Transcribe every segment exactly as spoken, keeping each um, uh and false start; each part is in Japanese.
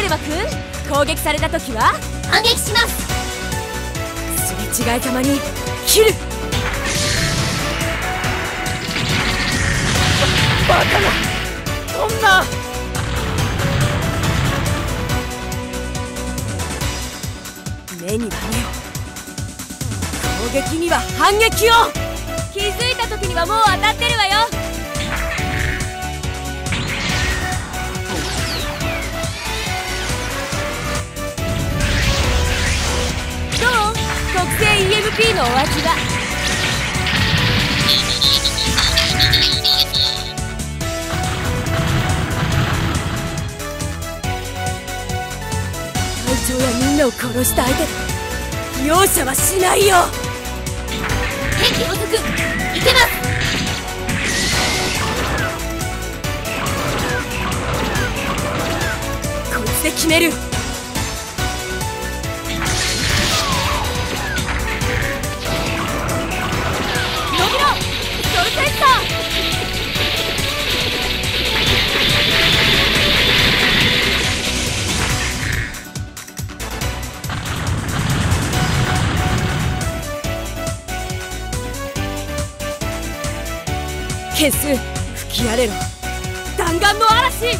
マくん、攻撃された時は反撃します。 すれ違いざまに切る。 バカな、そんな。 目には目を、攻撃には反撃を。気づいた時にはもう当たってるわよ。どう？特製 イーエムピー のお味は。隊長やみんなを殺した相手で容赦はしないよ。 兵器捕捉、いけます。 こいつで決める。伸びろ、ソルテンサー。件数吹き荒れろ、弾丸の嵐。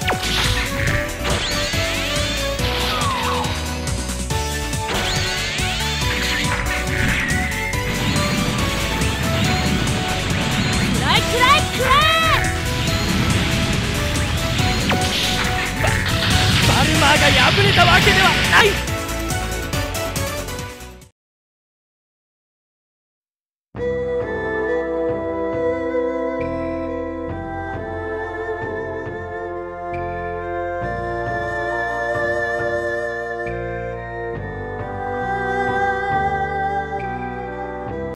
くらいくらいくらえ。 バルマーが敗れたわけではない。